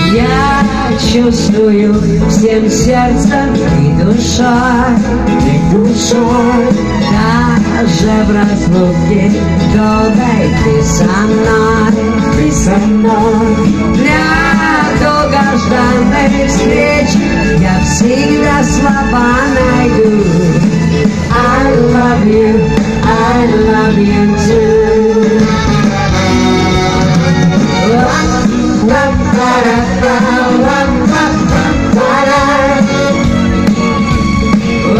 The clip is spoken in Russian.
Я чувствую всем сердцем и душой, даже в разлуке долгой ты со мной, для долгожданной встречи.